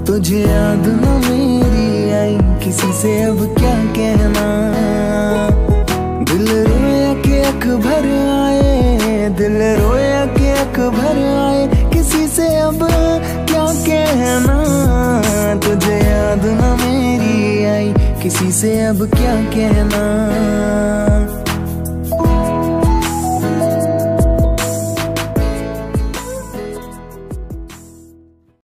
तुझे याद न मेरी आई, किसी से अब क्या कहना। दिल रोया के अखबार आए, दिल रोया के अखबार आए, किसी से अब क्या कहना। तुझे याद न मेरी आई, किसी से अब क्या कहना।